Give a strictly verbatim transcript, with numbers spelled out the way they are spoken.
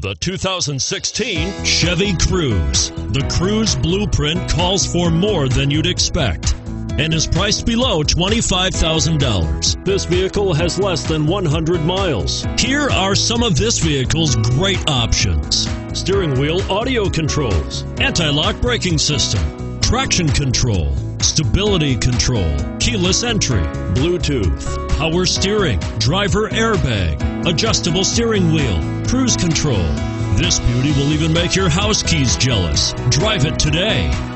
The two thousand sixteen Chevy Cruze. The Cruze blueprint calls for more than you'd expect and is priced below twenty-five thousand dollars. This vehicle has less than one hundred miles. Here are some of this vehicle's great options: steering wheel audio controls, anti-lock braking system, traction control, stability control, keyless entry, Bluetooth, power steering, driver airbag, adjustable steering wheel, cruise control. This beauty will even make your house keys jealous. Drive it today.